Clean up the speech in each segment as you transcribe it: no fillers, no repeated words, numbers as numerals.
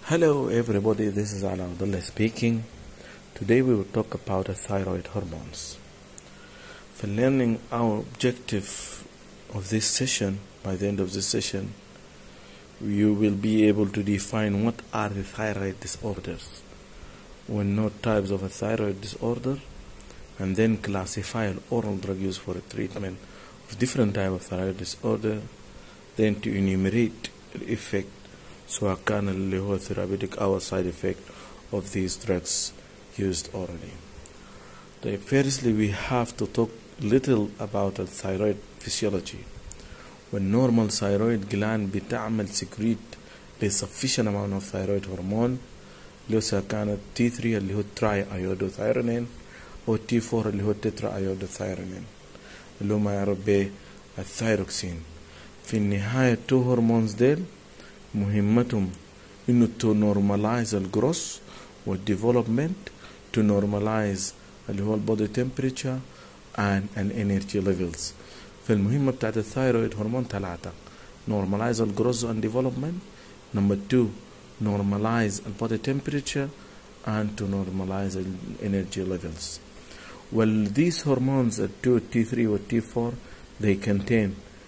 Hello everybody, this is Ala Abdullah speaking. Today we will talk about the thyroid hormones. For learning our objective of this session, by the end of this session, you will be able to define what are the thyroid disorders. We know types of a thyroid disorder and then classify an oral drug use for a treatment of different type of thyroid disorder, then to enumerate the effect سواء كان اللي هو therapeutic أو side effect of these drugs used orally. Firstly, we have to talk little about the thyroid physiology. When normal thyroid gland بتعمل secrete a sufficient amount of thyroid hormone لو سواء كانت T3 اللي هو triiodothyronine أو T4 اللي هو tetraiodothyronine اللي هو ما يعرف بالثايروكسين. في النهاية two hormones ديل مهمتهم انه to normalize الجروس والdevelopment, to normalize اللي هو البودي temperature and energy levels. فالمهمة بتاعت الثايرويد هرمون 3: normalize الجروس and development, number 2 normalize البودي temperature and to normalize energy levels. Well, these hormones at T3 و T4 they contain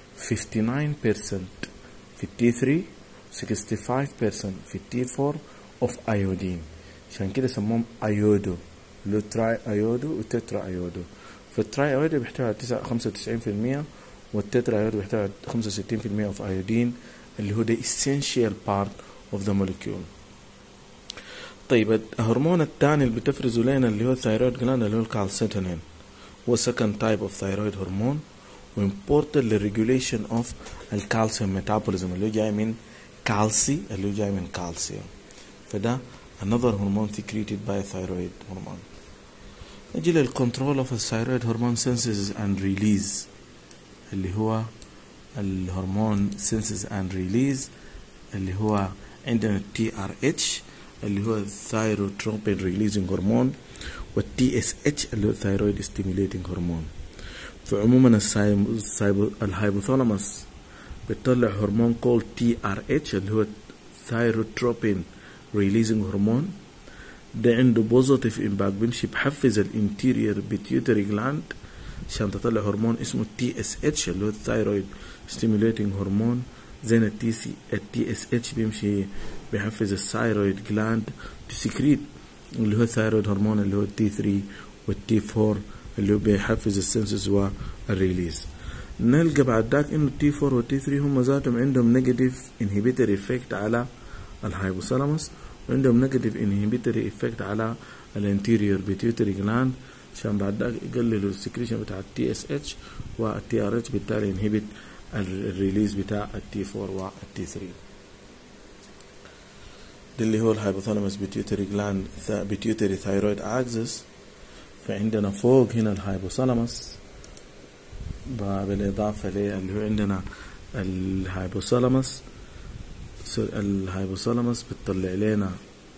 59% في T3 65% في T4 of iodine. عشان كده سموهم ايودو اللي هو تراي ايودو وتترا ايودو. فالتراي ايودو بيحتوي على 95% والتترا ايودو بيحتوي على 65% of iodine اللي هو the essential part of the molecule. طيب الهرمون الثاني اللي بتفرزه لنا اللي هو الثايرويد جلاند اللي هو الكالسيتونين، هو second type of thyroid hormone وimportant للregulation of الكالسيوم metabolism اللي هو جاي من كالسي اللي هو جاي من كالسيوم. فده another hormone secreted by thyroid hormone. نجي للcontrol of thyroid hormone synthesis and release اللي هو الهرمون synthesis and release اللي هو عندنا TRH اللي هو thyrotropin releasing hormone والTSH اللي هو thyroid stimulating hormone. فعموما الهايبوثالاموس بتطلع هرمون called TRH اللي هو Thyrotropin Releasing Hormone. ده عنده بوزيتيف امباكت بيمشي بحفز الانتيريور بيتيوتري جلاند عشان تطلع هرمون اسمه TSH اللي هو Thyroid Stimulating Hormone. زي TSH بيمشي بحفز الثايرويد جلاند تسكريت اللي هو الثايرويد هرمون اللي هو T3 والT4 اللي هو بيحفز السنسس والريليز. نلقى بعد ذاك انه T4 و T3 هم ذاتهم عندهم نيجاتيف انهبيتوري افكت على الهايبوثالاموس وعندهم نيجاتيف انهبيتوري افكت على الانتيريور بيتيوتري جلاند عشان بعد ذاك يقللوا السكريشن بتاع TSH والTRH بالتالي ينهبت الريليز بتاع T4 و T3. ده اللي هو الهايبوثالاموس بيتيوتري جلاند بيتيوتري ثايرويد اكسس. فعندنا فوق هنا الهايبوثالاموس بالإضافة اللي هو عندنا الهايبوثالاموس. الهايبوثالاموس بتطلع لنا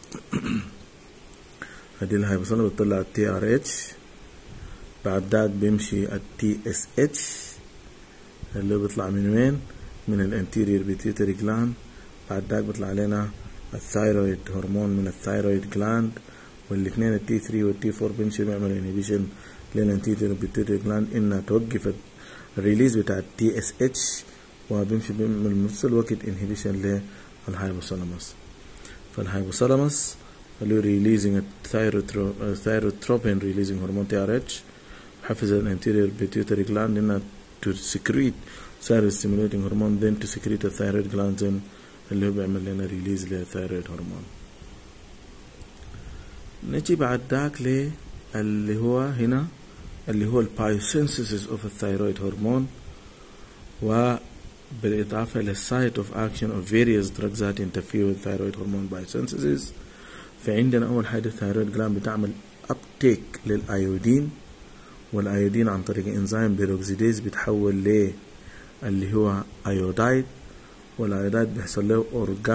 هذه الهايبوثالاموس بتطلع TRH. بعد ذاك بيمشي TSH اللي بيطلع من وين؟ من الانتيريور بيتيوتري جلاند. بعد ذاك بيطلع لنا الثايرويد هرمون من الثايرويد جلاند، والاثنين T3 والT4 بيمشي بيعمل انهبيشن للانتيريور بيتيوتري جلاند انها توقف الريليز بتاع TSH وبيمشي بيعمل نفس الوقت انهبيشن للهايبوثالاموس. فالهايبوثالاموس اللي هو ريليزنج الثايروتروبين ريليزنج هرمون TRH بحفز الانتيريور بيتيوتري جلاند انها to secrete thyroid stimulating hormone then to secrete the thyroid gland اللي هو بيعمل لنا ريليز للثايرويد هرمون. نجي بعد ذاك اللي هو هنا اللي هو البايوسينثيسيس اوف الثايرويد هرمون وبالإضافة للسايت اوف اكشن اوف various drugs that interfere with thyroid hormone biosynthesis. فعندنا أول حاجة الثايرويد جلاند بتعمل uptake للأيودين، والأيودين عن طريق انزيم بيروكسيديز بيتحول اللي هو أيودايد، والأيودايد بيحصل له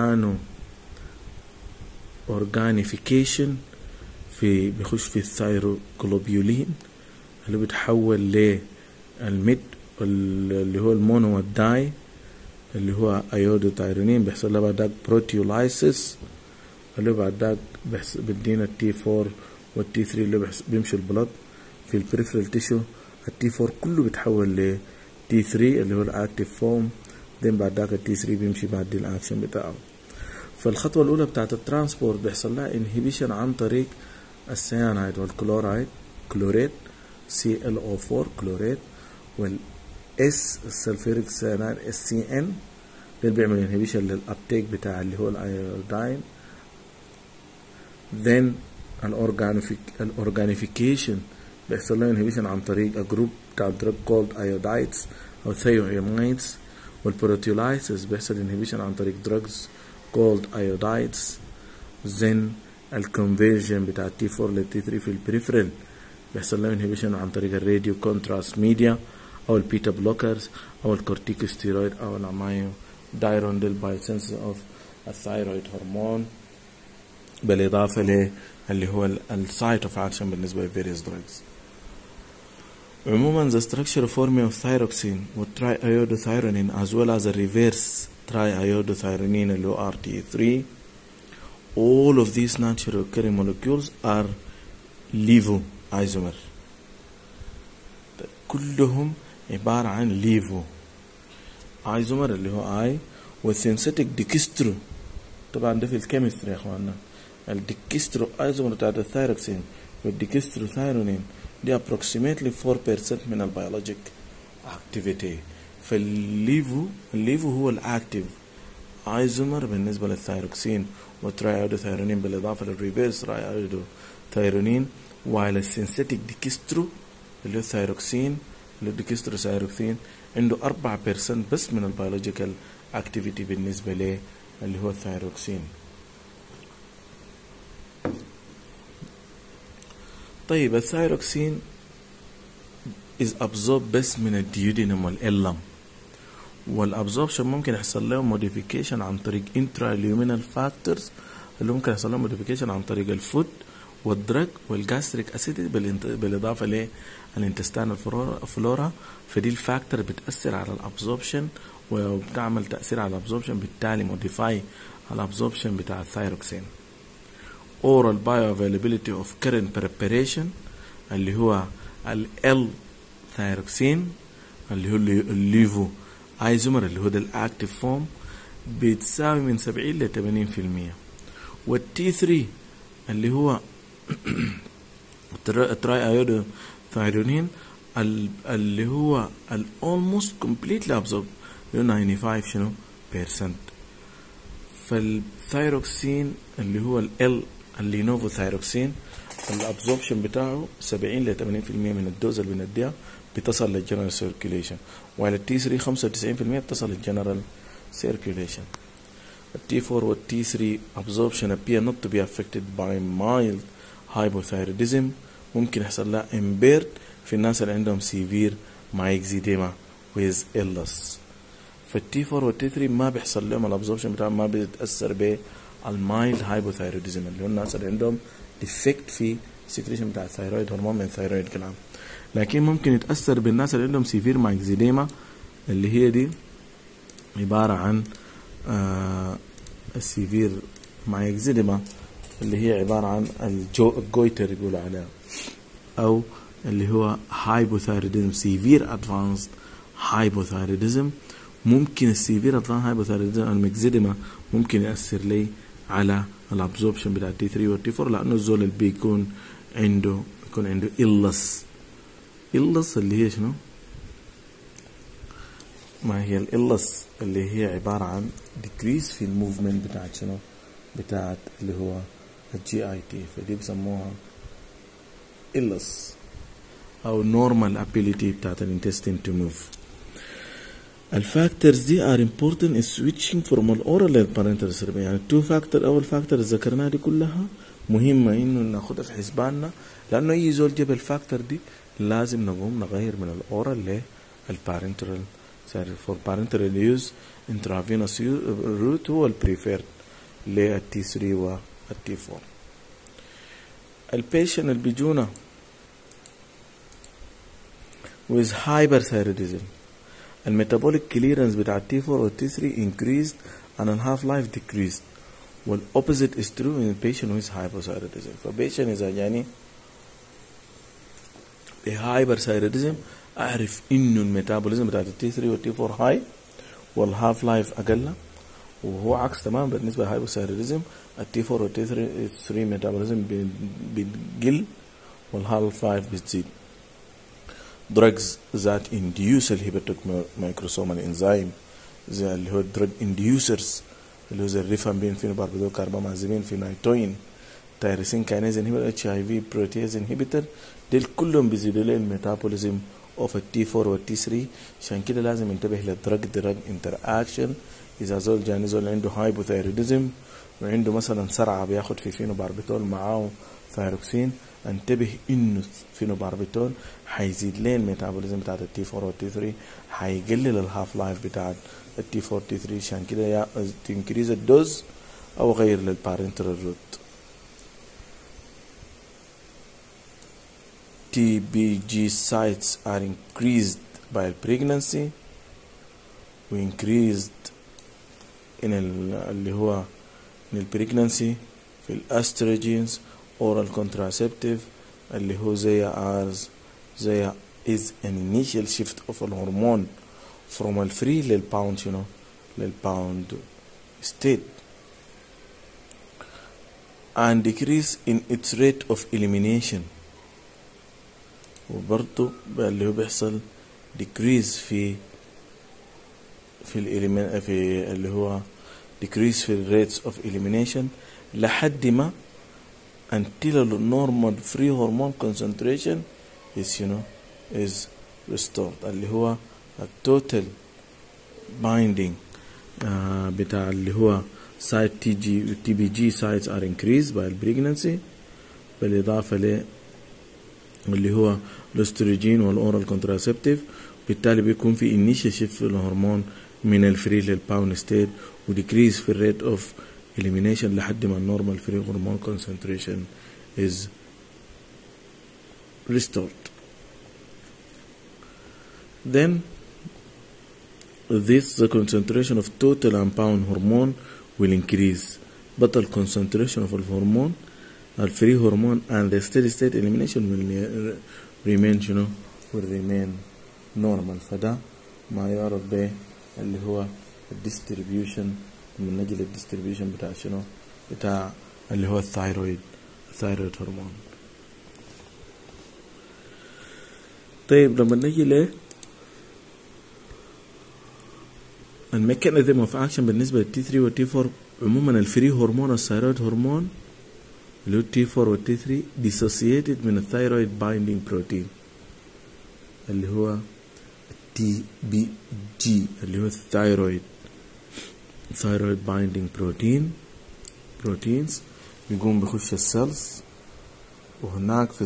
أورجانيفيكيشن بيخش في الثايروجلوبيولين اللي بيتحول للميد اللي هو المونو والداي اللي هو ايودوتايرونين بيحصل له بعد بروتيولايسيس اللي بعد ذاك بدينا التي 4 والتي 3 اللي بيمشوا البلد في البريفرال تيشو. التي 4 كله بيتحول ل تي 3 اللي هو الاكتيف فورم، دين بعد ذاك التي 3 بيمشي بعد الاكشن بتاعه. فالخطوة الأولى بتاعت الترانسبورت بيحصل لها انهبيشن عن طريق السيانايد والكلورايد، كلوريد ClO4 كلوريد، والاس السلفيريك سيانايد SCN، ده بيعمل انهبيشن للابتيك بتاع اللي هو الايودين. then الاورجانيفيكيشن بيحصل له انهبيشن عن طريق جروب بتاع دراج كولد ايودايدز او ثيوامينز. والبروتيولايسيس بيحصل انهبيشن عن طريق دراجز called iodides. then الكونفيرجن بتاع التي 4 للتي 3 في البريفرال بيحصل له انهبيشن عن طريق الراديو كونتراست ميديا او البيتا بلوكرز او الكورتيكوستيرويد او الامايو دايروندل بايسنس اوف الثايرويد هرمون، بالاضافه ل اللي هو السايت اوف اكشن بالنسبه لفيريوس دراجز. عموما the structure forming of thyroxine والtriiodothyronine as well as the reverse triiodothyronine اللي هو RT3, all of these natural occurring molecules are levo isomer. كلهم عبارة عن levo isomer اللي هو I والسينثيتيك ديكسترو. طبعا ده في الكيمستري يا اخوانا. الديكسترو ايزومر بتاعت الثايروكسين والديكسترو ثايرونين دي approximately 4% من البيولوجيك activity. فالليفو هو الاكتيف ايزومر بالنسبة للثايروكسين والترايودوثايرونين بالاضافة للريفيرس ترايودوثايرونين، while السينثيتيك ديكسترو اللي هو الثايروكسين اللي هو الديكسترو ثايروكسين عنده 4% بس من البيولوجيكال اكتيفيتي بالنسبة له اللي هو الثايروكسين. طيب الثايروكسين is absorbed بس من الديودينم والإلم، والابزوربشن ممكن يحصل له موديفيكيشن عن طريق intraluminal factors اللي ممكن يحصل له موديفيكيشن عن طريق الفود والدرج والجاستريك اسيدي بالاضافه للانتستان فلورا. فدي الفاكتور بتاثر على الابزوربشن وبتعمل تاثير على الابزوربشن، بالتالي موديفاي الابزوربشن بتاع الثايروكسين. oral bioavailability of current preparation اللي هو ال ثايروكسين اللي هو الليفو ايزومر اللي هو ده الاكتيف فورم بتساوي من 70 ل 80%. والتي 3 اللي هو التراي ايودو ثايرونين اللي هو almost completely absorbed 95 شنو percent. فالثايروكسين اللي هو اللينوفو ثايروكسين الابزوربشن بتاعه 70 ل 80% من الدوز اللي بنديها بتصل للجنرال سيركيوليشن، وعلى التي 3 95% بتصل للجنرال سيركيوليشن. التي 4 والتي 3 absorption appear not to be affected by mild hypothyroidism. ممكن يحصل لها impaired في الناس اللي عندهم severe myxedema with illness. فالتي 4 والتي 3 ما بيحصل لهم الابزوربشن بتاعهم ما بيتأثر بالمايلد هايبوثايروديزم اللي هو الناس اللي عندهم ديفكت في السكريشن بتاع الثايرويد هرمون من الثايرويد جلاند. لكن ممكن يتأثر بالناس اللي عندهم سيفير مايكزيديما اللي هي دي عبارة عن السيفير مايكزيديما اللي هي عبارة عن الجويتر يقولوا عليها، أو اللي هو هايبوثايروديزم سيفير أدفانسد هايبوثايروديزم. ممكن السيفير أدفانسد هايبوثايروديزم المايكزيديما ممكن يأثر لي على الابزوربشن بتاع التي 3 والتي 4 لأنه الزول اللي بيكون عنده إلس اللي هي شنو؟ ما هي الإلس اللي هي عبارة عن decrease في الموفمنت بتاعت شنو؟ بتاعت اللي هو الجي اي تي، فدي بسموها إلس أو normal ability بتاعت الانتستين to move. الفاكتورز دي are important in switching from الأورال للبارنتال سيربي. يعني التو فاكتور أول فاكتور ذكرناها دي كلها مهمة إنه ناخدها في حسباننا، لأنه أي زول جاب الفاكتور دي لازم نقوم نغير من الأورال للبارنتال سيربي. for parenteral use intravenous route هو البريفيرد للتي 3 والتي 4. البيشن اللي بيجونا with hyperthyroidism الميتابوليك كليرنس بتاع التي 4 والتي 3 increased and الهاف لايف decreased، والopposite is true in a patient with hypothyroidism. فبيشن إذا جاني بهايبرثايروديزم أعرف إنه الميتابوليزم بتاعت التي 3 والتي 4 هاي والهاف لايف أقل، وهو عكس تمام بالنسبة للهايبوثايروديزم. التي 4 والتي 3 ميتابوليزم بتقل والهاف لايف بتزيد. drugs that induce الهيباتيك مايكروسومال انزيم زي اللي هو الدرج انديوسرز اللي هو زي الريفامبين فينوباربيتول كاربامازيبين فينايتوين تايروسين كاينيز انهبيتور اتش اي في بروتياز انهبيتور، دول كلهم بيزيدوا لي الميتابوليزم اوف التي 4 والتي 3. عشان كده لازم انتبه للدرج انتر اكشن. اذا زول جاني زول عنده هايبوثايروديزم وعنده مثلا سرعه بياخد في فينوباربيتول معاه ثايروكسين، انتبه انه فينوباربيتول حيزيد لي الميتابوليزم بتاعت التي 4 والتي 3، حيقلل الهاف لايف بتاعت التي 4 والتي 3. عشان كده يا تنكريز الدوز او غير للبارنترال روت. TBG sites are increased by pregnancy وincreased in اللي هو in البريجنانسي في الاستروجينز oral contraceptive اللي هو زي is an initial shift of الهرمون from الفري للباوند للباوند state and decrease in its rate of elimination. وبرضه اللي هو بيحصل decrease في اللي هو decrease في rates of elimination لحد ما until the normal free hormone concentration is restored. اللي هو total binding بتاع اللي هو site TBG sites are increased by pregnancy بالإضافة ل اللي هو الاستروجين والاورال كونتراسبتيف. بالتالي بيكون في initial shift في الهرمون من الفري للباوند ستيت وديكريز في الريت اوف elimination لحد ما النورمال فري هرمون concentration is restored. Then the concentration of total unbound hormone will increase, but the concentration of the hormone الفري هرمون and the steady state elimination will remain normal. فده ما يعرف به اللي هو الديستريبيوشن من نجل الديستريبيوشن بتاع اللي هو الثايرويد هرمون. طيب لما نجي ل الميكانيزم اوف اكشن بالنسبه للتي 3 والتي 4 عموما، الفري هرمون الثايرويد هرمون اللي هو التي 4 والتي 3 dissociated من الثايرويد بايندينج بروتين اللي هو التي بي جي اللي هو الثايرويد بايندينج بروتينز بيقوم بيخش السيلز، وهناك في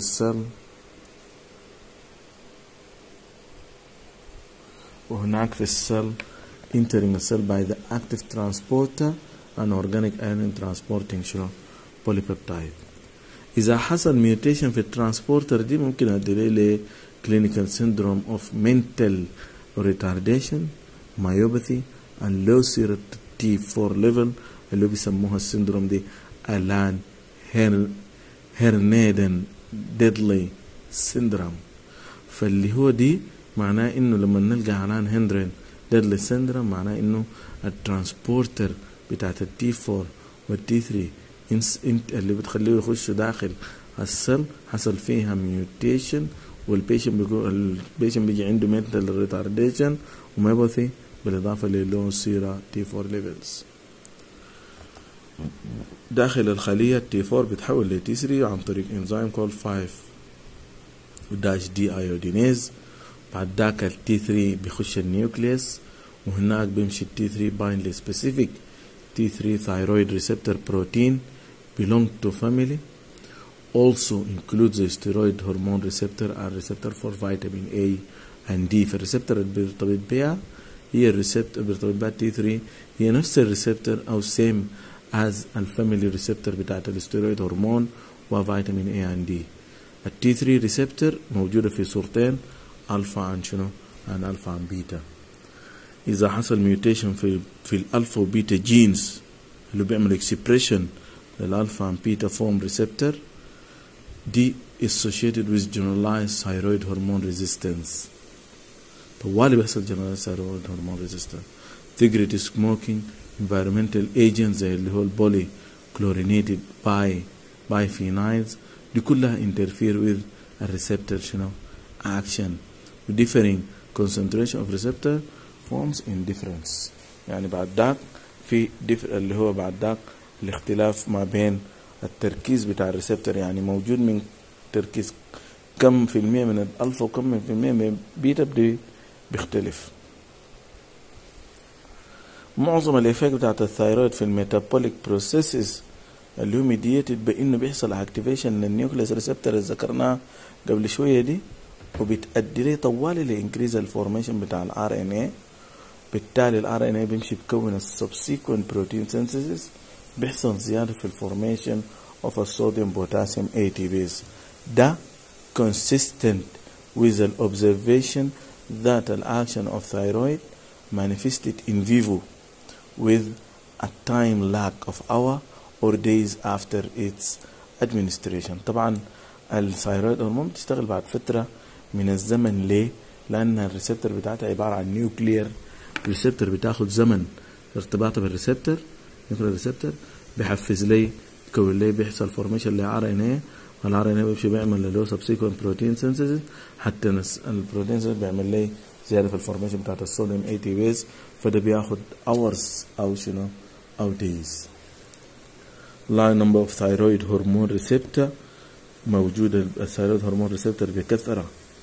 السيل entering the cell by the active transporter and organic ion transporting polypeptide. إذا حصل mutation في الترانسبورتر دي ممكن أدي ل clinical syndrome of mental retardation, myopathy and low serum T4 level اللي بيسموها السندروم دي ألان هيرنيدن ديدلي سندروم. فاللي هو دي معناه إنه لما نلقى ألان هنرين ديدلي سندروم معناه إنه الترانسبورتر بتاعت التي 4 والتي 3 اللي بتخليه يخش داخل السل حصل فيها ميوتيشن، والبيشن بيجي عنده mental retardation وميوباثي بالإضافة للو سيرا تي 4 ليفلز. داخل الخلية التي 4 بتحول لتي 3 عن طريق انزيم كول 5-D ايودينيز. بعد ذاك التي 3 بيخش النيوكليس، وهناك بيمشي التي 3 بايند لسبيسيفيك T3 thyroid receptor protein belong to family, also includes the steroid hormone receptor and receptor for vitamin A and D. فالريسبتور اللي بيرتبط بها هي الريسبتور بيرتبط بها T3 هي نفس الريسبتور أو same as الفاميلي ريسبتور بتاعت الستيرويد هرمون وفيتامين A and D. الT3 ريسبتور موجودة في صورتين، ألفا عن ألفا عن بيتا. إذا حصل ميوتيشن في الألفا وبيتا جينز اللي بيعمل اكسبريشن للالفا and beta form receptor دي associated with generalized thyroid hormone resistance. طوالي بيحصل generalized thyroid hormone resistance. cigarette smoking, environmental agents زي اللي هو البولي chlorinated biphenyls دي كلها interfere with الريسبتور شنو action. differing concentration of receptor forms indifference. يعني بعد ذاك في اللي هو بعد ذاك الاختلاف ما بين التركيز بتاع الريسبتور، يعني موجود من تركيز كم في المية من الألفا وكم في المية من بيتا بدي بيختلف. معظم الإفكت بتاعت الثايرويد في الميتابوليك بروسيسز اللي هو ميديتد بإنه بيحصل اكتيفيشن للنيوكليس ريسبتور اللي ذكرناه قبل شوية دي، وبتأدي لي طوالي لإنكريز الفورميشن بتاع الار ان اي. بالتالي الار ان اي بيمشي بكون السبسيكوينت بروتين سينثيسيس، بيحصل زيادة في الفورميشن of الصوديوم بوتاسيوم ATPase. ده consistent with the observation that the action of thyroid manifested in vivo with a time lag of hour or days after its administration. طبعا الثايرويد هرمون بتشتغل بعد فترة من الزمن. ليه؟ لأن الريسبتور بتاعتها عبارة عن نيوكلير ريسبتور، بتاخد زمن ارتباطه بالريسبتور، نيوكلير ريسبتور بيحفز لي يكون لي بيحصل فورميشن لار ان اي، والار ان اي بيمشي بيعمل اللي هو سبسيكوينت بروتين سينثيسيس، حتى البروتين سينثيسيس بيعمل لي زيادة في الفورميشن بتاعت الصوديوم ATPase، فده بياخد hours أو شنو أو days. line number of thyroid hormone receptor موجودة. الثايرويد هرمون ريسبتور بكثرة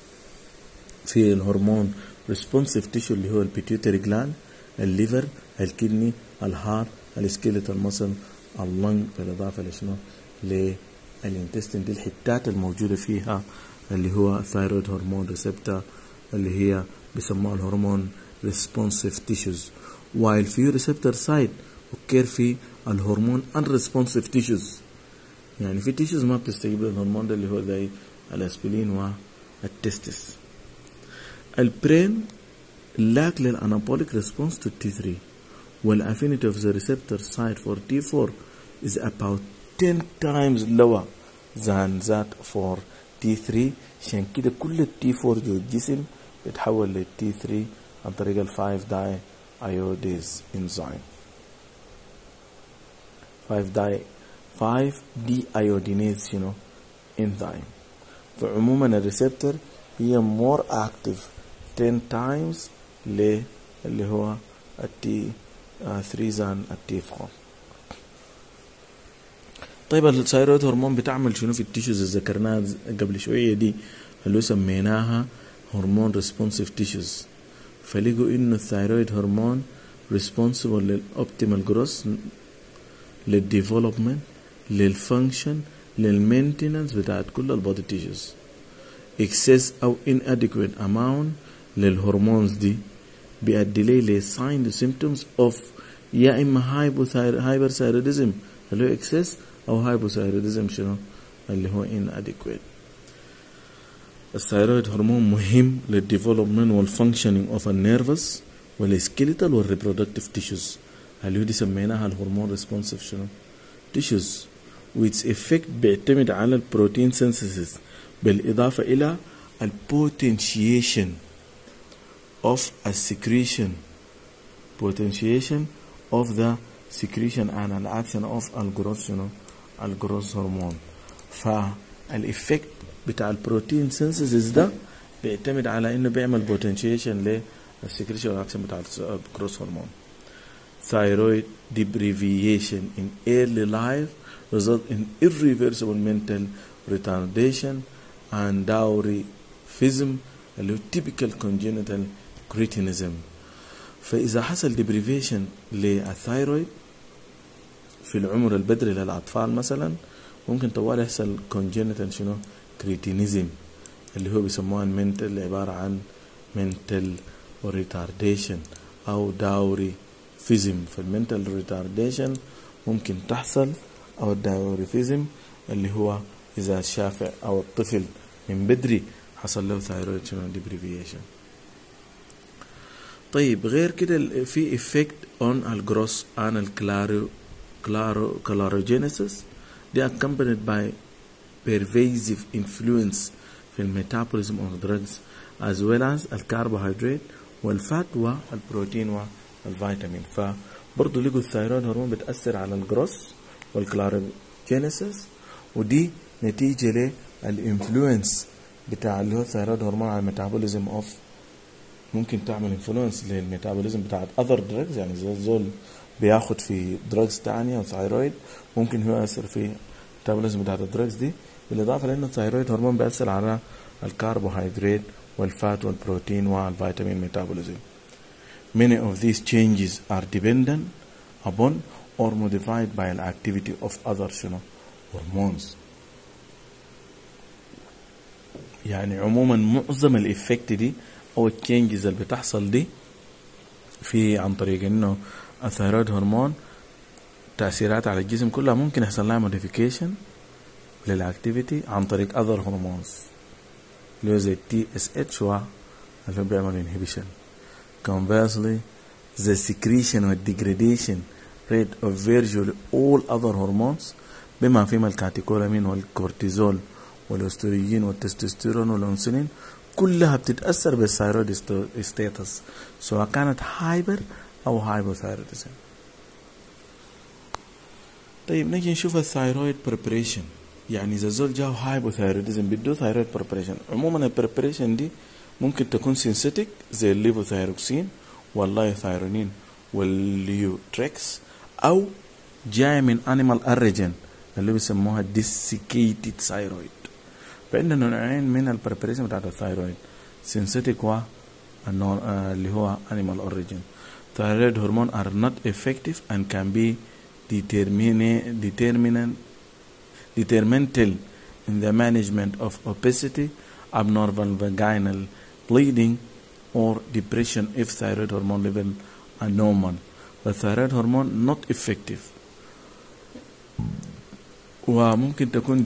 في الهرمون responsive tissue اللي هو البيتيوتري جلاند، الليفر، الكدني، الهارت، السكيلتال ماسل، اللنج، بالإضافة لشنو للانتستين. دي الحتات الموجودة فيها اللي هو الثايرويد هرمون ريسبتور اللي هي بيسموها الهرمون responsive tissues. while في receptor site occur في الهرمون unresponsive tissues، يعني في tissues ما بتستجيب للهرمون ده اللي هو زي الاسبلين والتستس. البرين lack للانابوليك response to T3 والaffinity of the receptor site for T4 is about 10 times lower than that for T3. عشان كده كل ال T4 جو الجسم بتحول لل T3 عن طريق ال 5 داي ايوديز انزيم. 5 دي ايودينيز شنو انزيم. فعموما الريسبتور هي more active 10 times اللي هو التي 3 زان التي 4. طيب الثايرويد هرمون بتعمل شنو في التيشوز اللي ذكرناها قبل شويه دي اللي سميناها هرمون ريسبونسيف تيشوز؟ فلقوا انه الثايرويد هرمون responsible للاوبتيمال جروث، للديفلوبمنت، للفانكشن، للمينتيننس بتاعت كل البودي تيشوز. اكسس او inadequate amount للهرمونز دي بيؤدي لي signs and symptoms of يا اما هايبرثايروديزم اللي هو اكسس او هايبوثايروديزم شنو اللي هو inadequate. الثايرويد هرمون مهم للديفلوبمنت والفانكشنينج اوف النيرفس والسكيليتال والريبرودكتيف تيشوز اللي هو دي سميناها الهرمون ريسبونسيف شنو تيشوز، which effect بيعتمد على البروتين سينثيسيس بالاضافه الى البوتنشيشن of a secretion of the secretion and an action of الجروث شنو الجروث هرمون. فالإفكت بتاع البروتين سينثيسيس ده بيعتمد على انه بيعمل بوتنشيشن للسكريشن والاكشن بتاع الجروث هرمون. thyroid deprivation in early life result in irreversible mental retardation and dwarfism اللي هو typical congenital cretinism. فإذا حصل deprivation للثايرويد في العمر البدري للأطفال مثلا ممكن طوال يحصل congenital شنو cretinism اللي هو بيسموها mental عبارة عن mental retardation أو dwarfism. فالmental retardation ممكن تحصل أو dwarfism اللي هو إذا الشافع أو الطفل من بدري حصل له thyroid شنو deprivation. طيب غير كده في effect on الجروس and chlorogenesis. They are accompanied by pervasive influence في الميتابوليزم of drugs as well as الكربوهيدرات والفات والبروتين والفيتامين. فبرضه لقوا الثايرويد هرمون بتأثر على الجروس والكلوروجينيسيس، ودي نتيجة للإنفلونس بتاع اللي هو الثايرويد هرمون على الميتابوليزم اوف، ممكن تعمل انفلونس للميتابوليزم بتاع other drugs، يعني زي الزول بياخد في drugs تانية وثايرويد ممكن هو يأثر في الميتابوليزم بتاعت الدراجز دي، بالإضافة لأنه الثايرويد هرمون بيأثر على الكربوهيدرات والفات والبروتين والفيتامين ميتابوليزم. Many of these changes are dependent upon or modified by the activity of other hormones. يعني عموما معظم الإفكت دي أو التشينجز اللي بتحصل دي في عن طريق إنه الثايرويد هرمون تأثيرات على الجسم كلها ممكن يحصل لها modification للأكتيفيتي عن طريق other hormones اللي هو زي TSH اللي هو بيعمل inhibition. Conversely, the secretion or degradation rate of virtually all other hormones بما فيهم الكاتيكولامين والكورتيزول والاستروجين والتستوستيرون والانسولين كلها بتتأثر بالثايرويد ستاتس سواء كانت هايبر أو هايبوثايرويدزم. طيب نجي نشوف الثايرويد بريبريشن. يعني إذا الزول جاو هايبوثايرويدزم بده ثايرويد بريبريشن، عموما البريبريشن دي ممكن تكون سينثيتك زي الليفوثايروكسين واللايوثايرونين والليوتريكس، أو جاي من انيمال أريجين اللي بيسموها ديسيكيتد ثايرويد. فعندنا نوعين من البريبريشن بتاعت الثايرويد، سينثيتك اللي هو انيمال أوريجين. Thyroid hormone are not effective and can be detrimental in the management of obesity, abnormal vaginal bleeding, or depression if thyroid hormone level are normal. The thyroid hormone not effective. وممكن تكون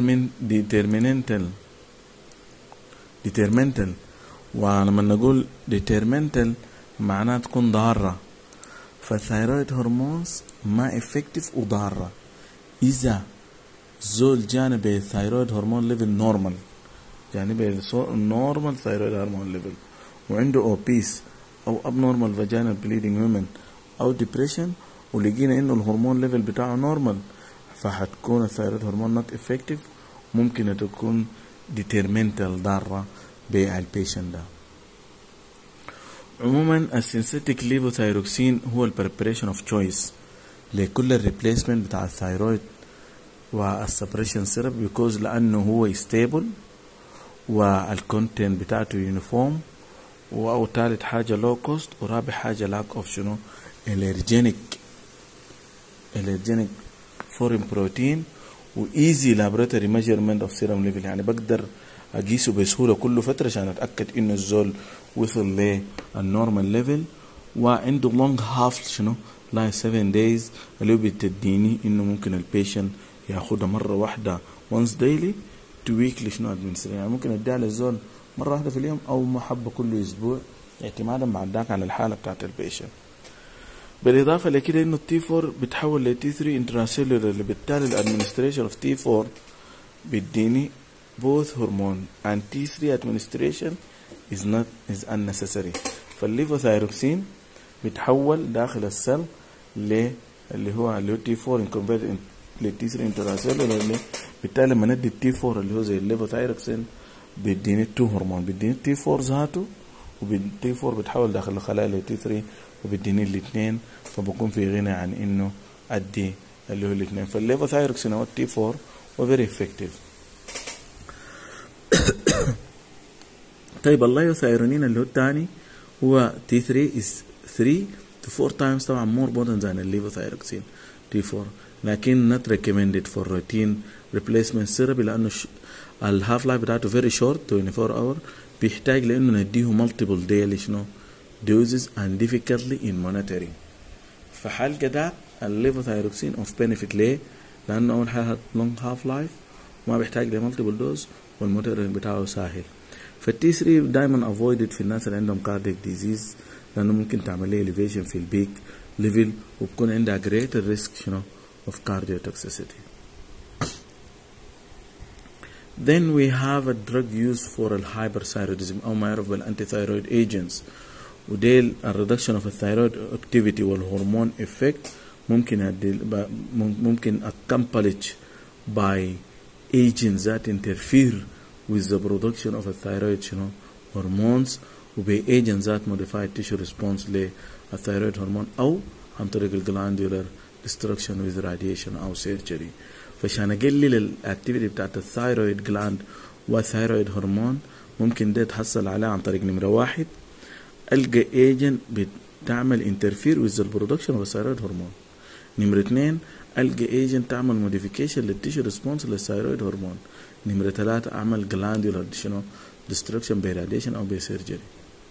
detrimental. ولما نقول detrimental معناها تكون ضارة. فالثايرويد هرمونز ما effective وضارة. إذا زول جانا بالثايرويد هرمون ليفل نورمال، يعني بالنورمال ثايرويد هرمون ليفل، وعنده اوبيس او abnormal vaginal bleeding women او depression، ولقينا انه الهرمون ليفل بتاعه نورمال، فحتكون الثايرويد هرمون not effective، ممكن تكون detrimental ضارة بالبيشن ده. عموما السينثيتيك ليفوثايروكسين هو البريبريشن اوف تشويس لكل الريبليسمنت بتاع الثايرويد والسبريشن سيرب، بيكوز لانه هو ستيبل والكونتنت بتاعته يونيفورم، او ثالث حاجه لو كوست، ورابع حاجه لاك اوف شنو الرجينيك فورين بروتين، وايزي لابوراتوري ميجرمنت اوف سيرم ليفل، يعني بقدر اقيسه بسهوله كل فتره عشان اتاكد انه الزول وصل للنورمال ليفل، وعنده لونج هاف شنو لايف 7 days اللي بتديني انه ممكن البيشنت ياخدها مره واحده once daily to weekly شنو ادمنستريشن، يعني ممكن اديها للزول مره واحده في اليوم او محبه كل اسبوع اعتمادا بعد ذاك على الحاله بتاعت البيشنت. بالاضافه لكده انه التي 4 بتحول ل تي 3 انتراسيلولر، اللي بالتالي الادمنستريشن اوف تي 4 بيديني both hormone and T3 administration is unnecessary. فالليفوثايروكسين بيتحول داخل السل اللي هو تي 4 convert للتي 3 انتراسيلولر، اللي بالتالي لما ندي التي 4 اللي هو زي الليفوثايروكسين بيديني 2 هرمون، بيديني التي 4 ذاته، وبالتي 4 بيتحول داخل الخلايا لتي 3 وبيديني الاثنين، فبكون في غنى عن انه ادي اللي هو الاثنين. فالليفوثايروكسين او التي 4 هو very effective. طيب اللايوثايرونين اللي هو الثاني هو تي 3 is 3 to 4 times طبعا more potent than الليفوثايروكسين تي 4، لكن not recommended for routine replacement therapy لانه الهاف لايف بتاعته very short 24 hour، بيحتاج لانه نديه multiple daily شنو doses and difficultly in monitoring. فحال كده الليفوثايروكسين of benefit ليه؟ لانه اول حاجه long half life وما بيحتاج ل multiple dose والمونيتورنج بتاعه سهل. فالتي 3 دايما avoided في الناس اللي عندهم cardiac disease لانه ممكن تعمل ليه elevation في البيك ليفل، وبكون عندها greater risk شنو of cardiotoxicity. Then we have a drug used for الhyperthyroidism أو ما يعرف بالanti-thyroid agents، وديل الريدكشن of الثايرويد activity والهرمون effect ممكن accompanied by agents that interfere with the production of الثايرويد hormones، وبي agents that modify tissue response للثايرويد هرمون أو عن طريق الجلاندولار destruction with radiation أو surgery. فعشان أقلل الأكتيفيتي بتاعت الثايرويد جلاند والثايرويد هرمون ممكن ده تحصل عليه عن طريق نمرة واحد ألقى agent بتعمل interfere with the production of الثايرويد هرمون. نمرة اتنين ألقى agent تعمل modification للتيشو response للثايرويد هرمون. نمرة ثلاثة أعمل glandular destruction by radiation أو by surgery.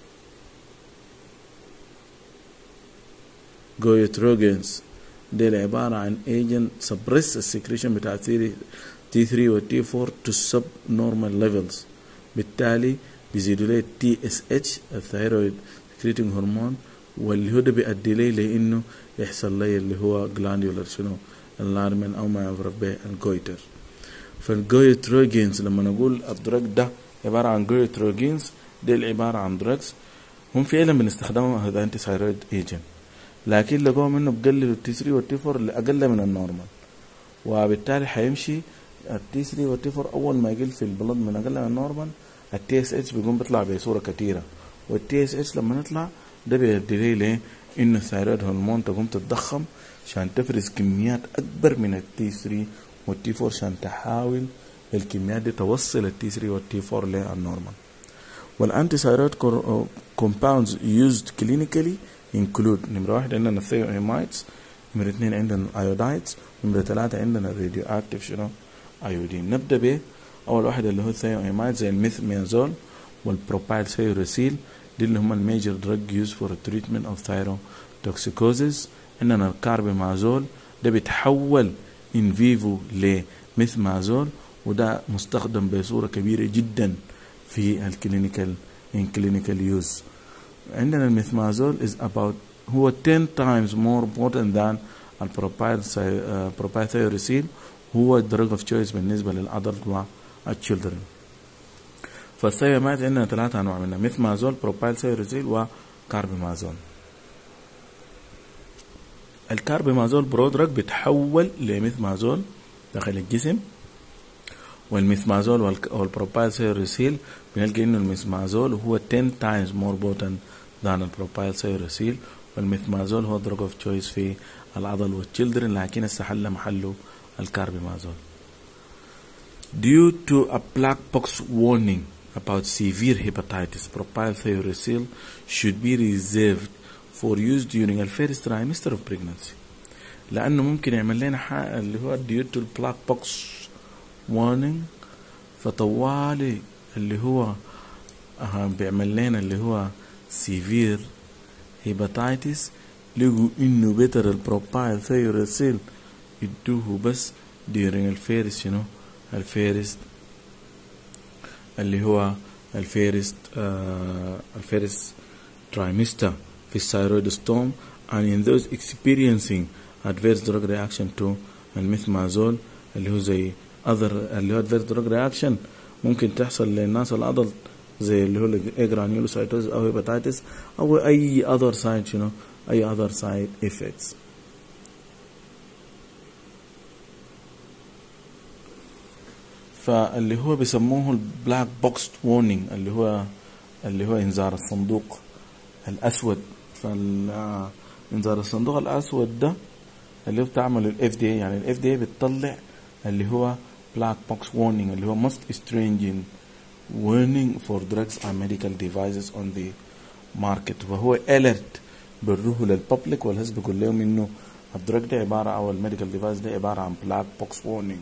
goitrogens ديل عبارة عن agent suppress السكريشن بتاع T3 و T4 to subnormal levels، بالتالي بيزيدوا ليه TSH الثايرويد secreting هرمون، واللي هو ده بيؤدي ليه لأنه يحصل ليه اللي هو glandular enlargement أو ما يعرف به الجويتر. فالجويتروجينز لما نقول الدرج ده عبارة عن جويتروجينز ديل عبارة عن دراجز هم فعلا بنستخدمهم هذا انتي ثايرويد ايجنت، لكن لقوا منه بقللوا التي 3 والتي 4 اللي اقل من النورمال، وبالتالي حيمشي التي 3 والتي 4 اول ما يقل في البلد من اقل من النورمال التي اس اتش بيقوم بيطلع بصوره كثيره، والتي اس اتش لما يطلع ده بيدي ليه انه الثايرويد هرمون تقوم تتضخم عشان تفرز كميات اكبر من التي 3 والتي 4 عشان تحاول الكميات دي توصل التي 3 والتي 4 للنورمال. والانتي ثايرويد compounds used clinically include نمرة واحد عندنا الثيواميدز، نمرة اثنين عندنا الايودايدز، نمرة ثلاثة عندنا الراديو اكتيف ايودين. نبدأ به أول واحد اللي هو الثيواميدز زي الميثاميازول والبروبايل ثيوريسيل، دي اللي هم الميجر دراج يوز فور التريتمنت اوف ثايروتوكسيكوزيس. عندنا الكاربامازول ده بيتحول ان فيفو لميثاميازول، وده مستخدم بصورة كبيرة جدا في الكلينيكال يوز. عندنا الميثاميازول is about هو 10 times more potent than البروبايل ثيوريسيل، هو drug of choice بالنسبة للأدلت والchildren. فالثيواميد عندنا 3 أنواع منها، ميثاميازول، بروبايل ثيوريسيل، وكاربامازول. الكاربامازول برودرج بيتحول لميثاميازول داخل الجسم، والميثاميازول والبروبايل ثيوريسيل بنلقى انه الميثاميازول هو 10 times more potent than البروبايل ثيوريسيل، والميثاميازول هو drug of choice في العضل والchildren، لكن استحل محله الكاربامازول. Due to a black box warning about severe hepatitis, propyl thiouracil should be reserved for use during the first trimester of pregnancy. لأنه ممكن يعمل لنا اللي هو due to black box warning، فطوالي اللي هو بيعمل لنا اللي هو severe hepatitis، لقوا إنه better البروبايل thiouracil يدوه بس during الفيرست الفيرست اللي هو الفيرست trimester في الثايرويد ستوم، and in those experiencing adverse drug reaction to الميثاميازول اللي هو زي اللي هو adverse drug reaction ممكن تحصل للناس الأدلت زي اللي هو اجرانيولوسايتوز أو هيباتيتس أو أي other side أي other side effects. فاللي هو بيسموه البلاك بوكس وورنينج اللي هو انذار الصندوق الاسود. فانذار الصندوق الاسود ده اللي هو بتعمل الاف دي، يعني الاف دي بتطلع اللي هو بلاك بوكس وورنينج اللي هو most stringent warning for drugs and medical devices on the market، وهو alert بيروحوا للببليك والناس بيقول لهم انه الدرج ده عباره او الميديكال ديفايس ده عباره عن بلاك بوكس وورنينج.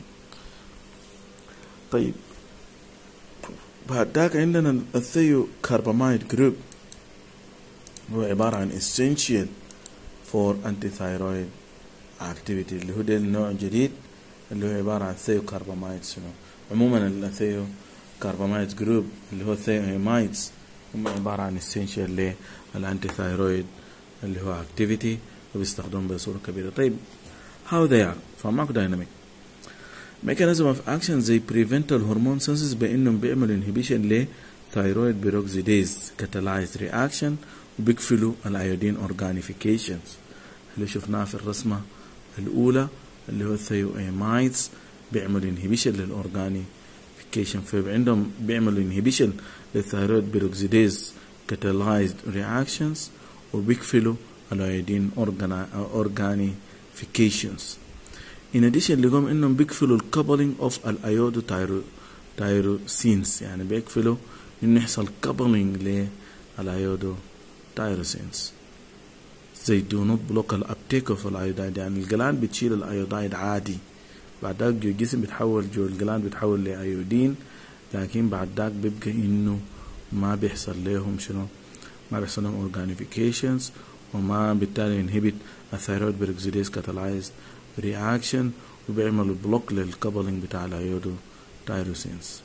طيب بعد ذاك عندنا الثيو كارباميد جروب، هو عبارة عن essential for anti-thyroid activity، اللي هو ده النوع جديد اللي هو عبارة عن ثيو كارباميد. عموما الثيو كارباميد جروب اللي هو ثيواميدز هم عبارة عن essential للانتي-thyroid اللي هو activity وبيستخدمون بصورة كبيرة. طيب how they are pharmacodynamic mechanism of action زي prevental hormone synthesis بانهم بيعملوا inhibition ل thyroid peroxidase catalyzed reaction وبيقفلوا الايودين organifications اللي شفناها في الرسمة الأولى اللي هو الثيواميدز بيعملوا inhibition للorganification فعندهم بيعملوا inhibition للثيرويد بيروكسيديز catalyzed reactions وبيقفلوا الايودين organifications. In addition لقوم انهم بيقفلوا الكابلينج اوف الايودو تايروسينز يعني بيقفلوا انه يحصل كابلينج للايودو تايروسينز. They do not block الابتيك اوف الايودايد يعني الجلاند بتشيل الايودايد عادي بعد ذاك جو الجسم بيتحول جو الجلاند بيتحول لايودين لكن بعد ذاك بيبقى انه ما بيحصل لهم شنو ما بيحصل لهم organifications وما بالتالي inhibit الثيرويد بيروكسيديز catalyzed reaction وبيعملوا بلوك للكابلينج بتاع الايودو تايروسينز.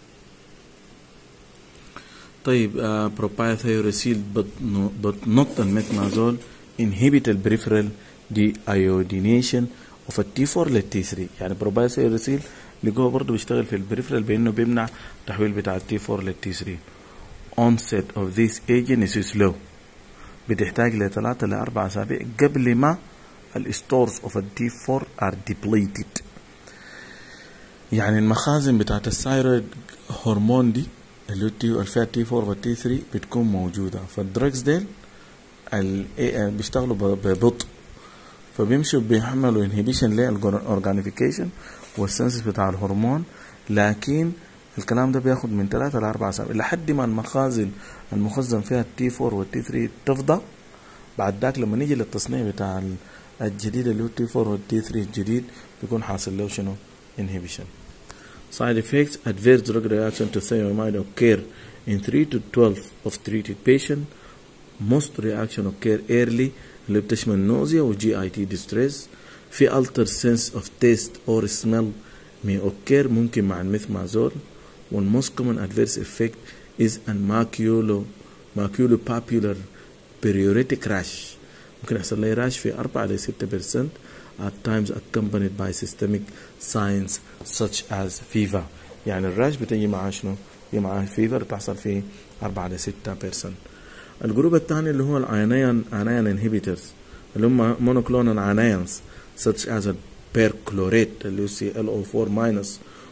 طيب بروبايوثيوريسيل but not الميثنازول inhibit the peripheral deiodination of a T4 لل T3 يعني بروبايوثيوريسيل اللي جوه برضه بيشتغل في البريفرال بانه بيمنع تحويل بتاع ال T4 لل T3. onset of this agent is slow بتحتاج ل3 ل 4 أسابيع قبل ما الستورز اوف ال T4 are depleted يعني المخازن بتاعت الثايرويد هرمون دي اللي فيها T4 وال T3 بتكون موجودة فالدراجز ديل بيشتغلوا ببطء فبيمشوا بيعملوا inhibition للorganification والسنسس بتاع الهرمون لكن الكلام ده بياخد من 3 ل 4 أسابيع لحد ما المخازن المخزن فيها T4 وال T3 تفضى بعد ذاك لما نيجي للتصنيع بتاع الجديد اللي هو T4 وال T3 الجديد بيكون حاصل له شنو inhibition. Side effects adverse drug reaction to thiamide occur in 3 to 12 of treated patient. Most reaction occur early اللي بتشمل nausea و GIT distress. في altered sense of taste or smell may occur ممكن مع الميثمازول. One most common adverse effect is an maculopapular periodic rash ممكن يحصل لي راش في 4 ل 6% at times accompanied by systemic signs such as fever يعني الراش بتجي معاه شنو؟ يجي معاه fever تحصل في 4 ل 6%. الجروب الثاني اللي هو العناين inhibitors اللي هم monoclonal anions such as perchlorate اللي هو ClO4-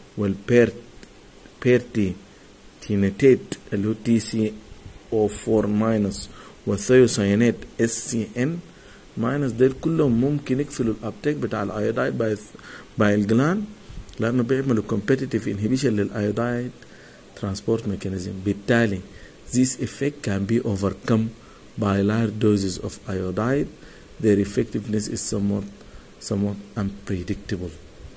والpertinatate اللي هو TCO4- والثيوسيانات SCN- ديل كلهم ممكن يقفلوا الابتيك بتاع الايودايد باي الجلاند لانه بيعملوا competitive inhibition للايودايد transport mechanism بالتالي this effect can be overcome by large doses of iodide. Their effectiveness is somewhat unpredictable.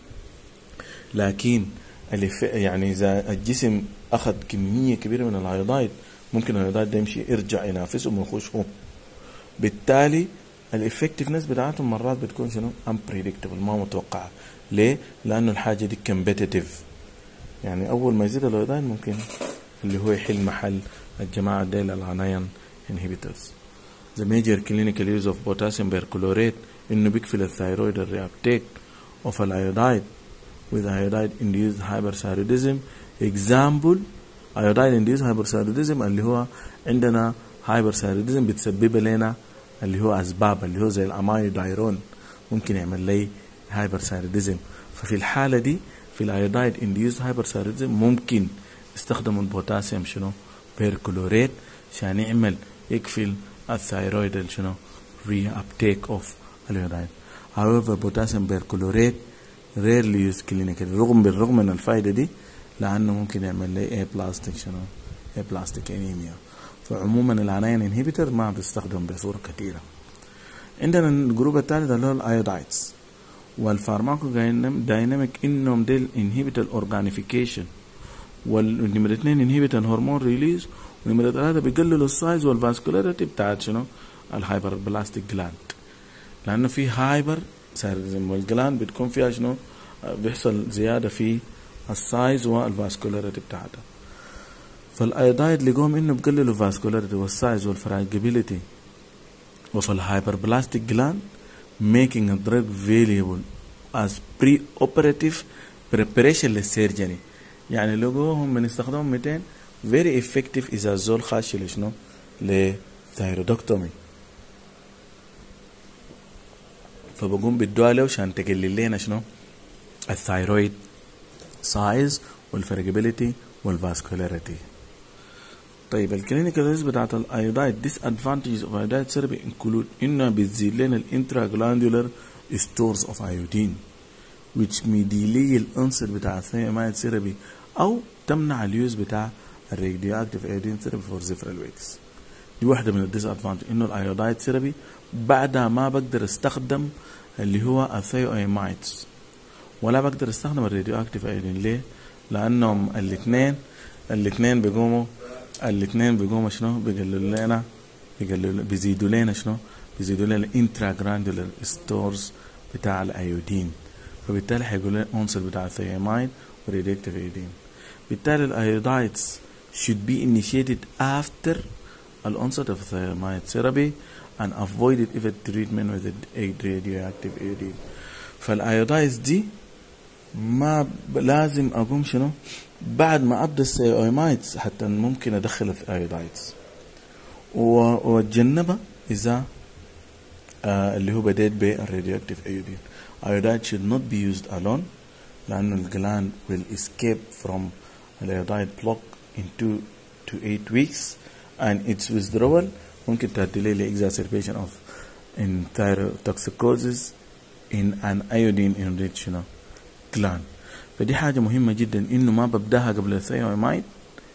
لكن يعني إذا الجسم أخذ كمية كبيرة من الايودايد ممكن الايودايد ده يمشي يرجع ينافسهم ويخشهم بالتالي الافكتفنس بتاعتهم مرات بتكون شنو unpredictable ما متوقعة. ليه؟ لأنه الحاجة دي competitive يعني أول ما يزيد الايودايد ممكن اللي هو يحل محل الجماعة ديل العناين inhibitors. The major clinical use of potassium perchlorate إنه بيقفل الثايرويد الريابتيك of الأيودايد with iodide induced hyperthyroidism. Example iodide induced hyperthyroidism اللي هو عندنا hyperthyroidism بتسبب لنا اللي هو أسباب اللي هو زي الأمايودايرون ممكن يعمل لي hyperthyroidism. ففي الحالة دي في الايودايد induced hyperthyroidism ممكن يستخدموا البوتاسيوم شنو بيركلوريت عشان يعمل يقفل الثايرويد شنو reuptake of اليودايد. however potassium perchlorate rarely used clinically بالرغم من الفائدة دي لأنه ممكن يعمل لي aplastic شنو aplastic anemia. فعموما العناين inhibitor ما بيستخدم بصورة كثيرة. عندنا الجروب الثالث اللي هو الايودايدز والفارماكو دايناميك انهم ديل inhibit الاورجانيفيكيشن والنمرة 2 inhibit الهرمون ريليز ونمرة 3 بيقللوا السايز والفاسكولاريتي بتاعت شنو الهايبر بلاستيك جلاند لأنه في هايبر ثايرويدزم والجلاند بتكون فيها شنو بيحصل زيادة في السايز والفاسكولاريتي بتاعتها. فالايودايد لقوم انه بقللوا الفاسكولاريتي والسايز والفراجيبيليتي وفي الهايبر بلاستيك جلاند making a drug valuable as pre-operative preparation للسيرجري. يعني لقوهم بنستخدمهم 200 very effective إذا الزول خاش لشنو لثايرودكتومي، فبقوم بالدواء له عشان تقلل لنا شنو الثايرويد سايز والفرجبيليتي والفاسكولاريتي. طيب الكلينيكال ريسك بتاعت الايودايد disadvantages of iodide therapy include انها بتزيد لنا الانتراجلاندولار stores of iodine which may delay الانسر بتاع الثيامايد ثيرابي او تمنع اليوز بتاع الراديو اكتيف ايودين ثيرابي فور several weeks. دي واحدة من الديسادفانتج، انه الايودايد ثيرابي بعدها ما بقدر استخدم اللي هو الثيوامايدز ولا بقدر استخدم الراديو اكتيف ايودين. ليه؟ لانهم الاثنين بيقوموا شنو بيزيدوا لنا شنو بيزيدوا لنا الانتراجراندولار ستورز بتاع الايودين، فبالتالي هيقول لنا عنصر بتاع الثيامايد والراديو اكتيف ايودين. بالتالي الايودايدز should be initiated after the onset of thiamide therapy and avoided if a treatment with a radioactive iodine. فالايودايدز دي ما لازم اقوم شنو بعد ما ابدا الثيامايدز، حتى ممكن ادخل الايودايدز واتجنبها اذا اللي هو بديت بالراديوactive iodine. Iodide should not be used alone لأنه الجلاند will escape from iodide block in 2 to 8 weeks and its withdrawal ممكن تؤدي ل exacerbation of thyrotoxicosis in an iodine enriched gland. فدي حاجة مهمة جدا انه ما ببداها قبل الثيامايد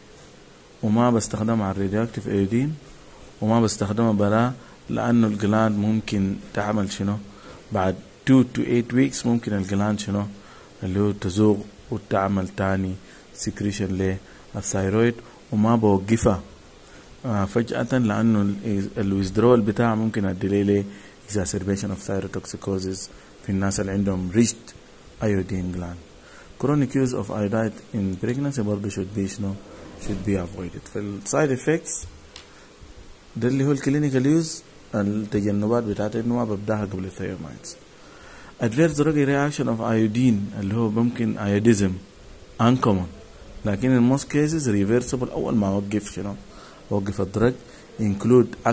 وما بستخدمها على الراديوactive ايودين وما بستخدمها برا، لانه الجلاند ممكن تعمل شنو بعد 2 to 8 weeks ممكن الجلاند شنو اللي هو تزوغ وتعمل تاني سكريشن للثايرويد وما بوقفها فجأة، لانه الويزدرول بتاعه ممكن يؤدي له exacerbation of thyrotoxicosis في الناس اللي عندهم reached iodine gland. Chronic use of iodide in pregnancy برضه should be avoided. فالسايد effects ده اللي هو الكلينيكال يوز، التجنبات بتاعته انه ما ببداها قبل الثيامايدز. adverse drug reaction of iodine اللي هو ممكن iodism uncommon، لكن in most cases reversible اول ما اوقف الدرج include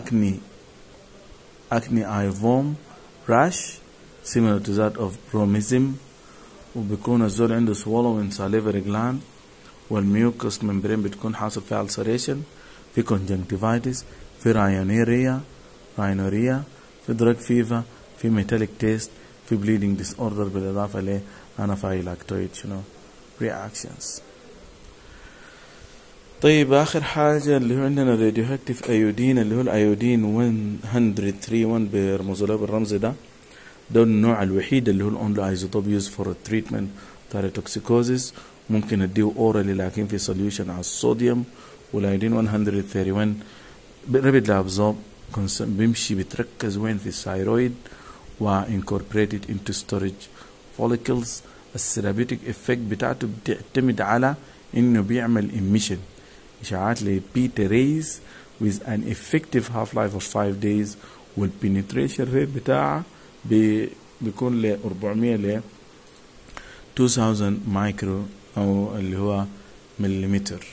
acne eye foam rash similar to that of bromism، وبيكون الزول عنده swallowing salivary gland، والميوكس ممبرين بتكون حاصل فيها ulceration، في conjunctivitis، في rhinorrhea، في drug fever، في metallic taste، في bleeding disorder، بالإضافة ل anaphylactoid reactions. طيب آخر حاجة اللي هو عندنا radioactive iodine اللي هو الأيودين 103 بيرمزوا له بالرمز ده النوع الوحيد اللي هو الأونلي ايزوتوب يوز فور تريتمنت ثايروتوكسيكوزيس، ممكن نديه اورالي لكن في سوليوشن على الصوديوم. والايودين 131 رابيد لابزورب بيمشي بتركز وين في الثايرويد وانكوربريتد انتو ستورج فوليكلز. الثيرابيوتيك افكت بتاعته بتعتمد على انه بيعمل emission اشعاعات لبيتا ريز with an effective half life of 5 days، والبنتريشن ريت بتاعه بيكون ل 400 ل 2000 مايكرو او اللي هو مليمتر.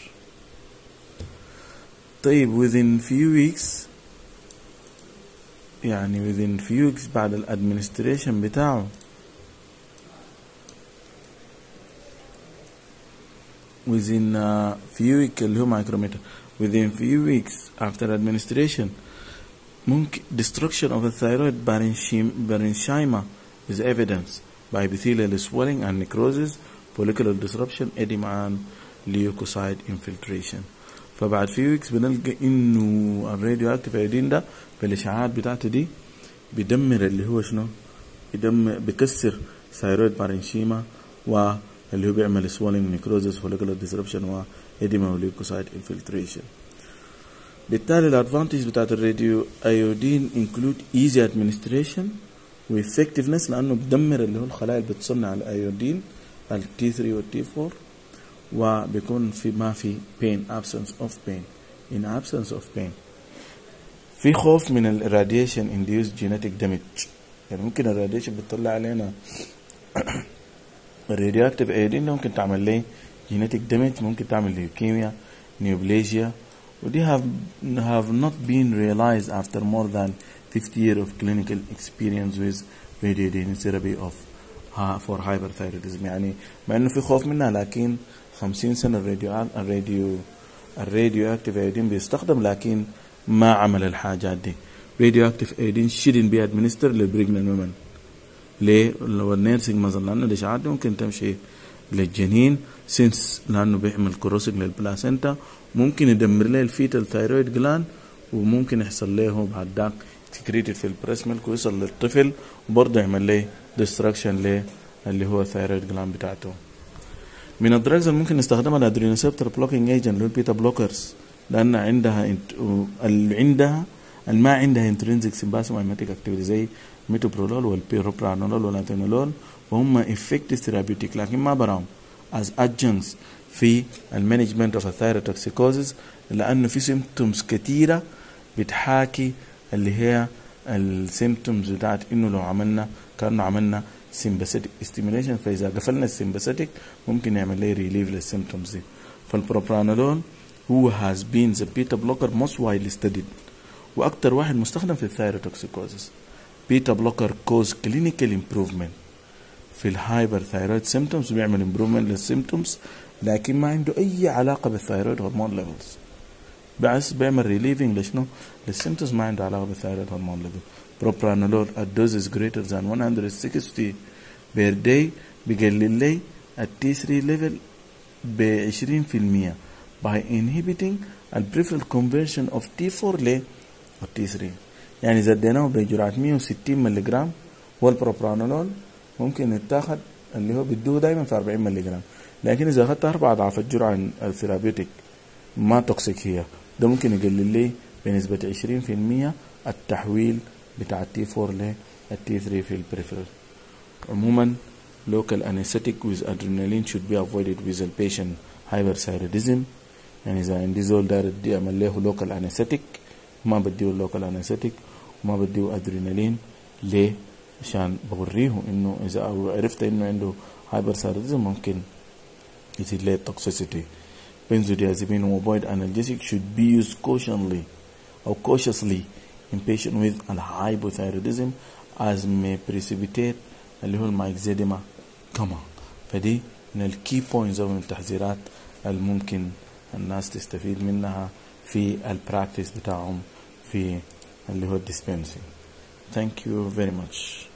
طيب within few weeks يعني within few weeks بعد الادمنستريشن بتاعه within few weeks اللي هو مايكرومتر within few weeks after administration ممكن destruction of the thyroid parenchyma is evidence by epithelial swelling and necrosis, follicular disruption, edema and leukocyte infiltration. فبعد few weeks بنلقى انه الراديو اكتيف ايودين ده في الاشعاعات بتاعته دي بيدمر اللي هو بيكسر thyroid parenchyma، واللي هو بيعمل swelling, necrosis, follicular disruption و edema و leukocyte infiltration. بالتالي الادفانتج بتاعت الراديو ايودين include easy administration و effectiveness لانه بدمر اللي هو الخلايا اللي بتصنع الايودين ال T3 وال T4، وبيكون ما في pain absence of pain in absence of pain. في خوف من الراديشن induced genetic damage، يعني ممكن الراديشن بتطلع علينا الراديو اكتيف ايودين ممكن تعمل لي جينيتك دامج، ممكن تعمل ليوكيميا، نيوبليجيا، ودي have not been realized after more than 50 years of clinical experience with radiotherapy of for hyperthyroidism. يعني مع انه في خوف منها، لكن 50 سنة الراديو اكتيف ايودين بيستخدم، لكن ما عمل الحاجات دي. راديو اكتيف ايودين shouldn't be administered للبريجنال women. ليه؟ لو النيرسينج مثلا، لانه الاشعاعات دي ممكن تمشي للجنين لانه بيعمل كروسنج للبلاسينتا، ممكن يدمر له الفيتال ثايرويد جلاند، وممكن يحصل له بعد ذاك سكريتد في البريس ميلك ويوصل للطفل، وبرضه يعمل له ديستراكشن له اللي هو الثايرويد جلاند بتاعته. من الدراجز اللي ممكن نستخدمها الادرينوسيبتور بلوكينج ايجنت اللي هو البيتا بلوكرز، لان عندها ما عندها انترنسيك سمباسومايماتيك اكتيفيتي زي ميتوبرولول والبيروبرانولول والاتينولول، وهم افكتيف ثيرابيوتيك، لكن ما براهم از ادجنكس في المانجمنت اوف الثايروتوكسيكوزيس، لانه في سيمبتومز كثيره بتحاكي اللي هي السيمبتومز بتاعت انه لو عملنا سيمباثيك ستيميوليشن، فاذا قفلنا السيمباثيك ممكن يعمل لي ريليف للسيمبتومز دي. فالبروبرانولول هو has been the beta blocker most widely studied، واكتر واحد مستخدم في الثايروتوكسيكوزيس. بيتا بلوكر كوز كلينيكال امبروفمنت في الهايبر ثايرويد سيمبتومز، بيعمل امبروفمنت للسيمبتومز، لكن ما عنده اي علاقه بالثايرويد هرمون ليفلز، بس بيعمل ريليفنج لشنو؟ للسيمبتومز، ما عنده علاقه بالثايرويد هرمون ليفل. بروبرانولول الدوز از greater than 160 بير داي، بيقلل لي التي 3 ليفل ب 20% by inhibiting البريفرال conversion of T4 ل T3. يعني إذا اديناه بجرعة 160 ملي جرام، والبروبرانولول ممكن يتاخد اللي هو بيدوه دايما في 40 ملي جرام، لكن إذا أخذت 4 أضعاف الجرعة الثيرابيوتيك ما توكسيك هي، ده ممكن يقلل لي بنسبة 20% التحويل بتاع T4 ل T3 في البريفرال. عموما local anesthetic with adrenaline should be avoided with the patient hyperthyroidism. يعني إذا عندي زول داير بدي أعمل له local anesthetic، ما بديه local anesthetic وما بديه adrenaline. ليه؟ عشان بوريه إنه إذا عرفت إنه عنده hyperthyroidism ممكن يصير له toxicity. Benzodiazepine و avoid analgesic should be used cautiously in patient with hypothyroidism as may precipitate اللي هو المايكزيديما كما. فدي من الكي بوينتس او من التحذيرات الممكن الناس تستفيد منها في البراكتس بتاعهم في اللي هو الديسبنسينج. Thank you very much.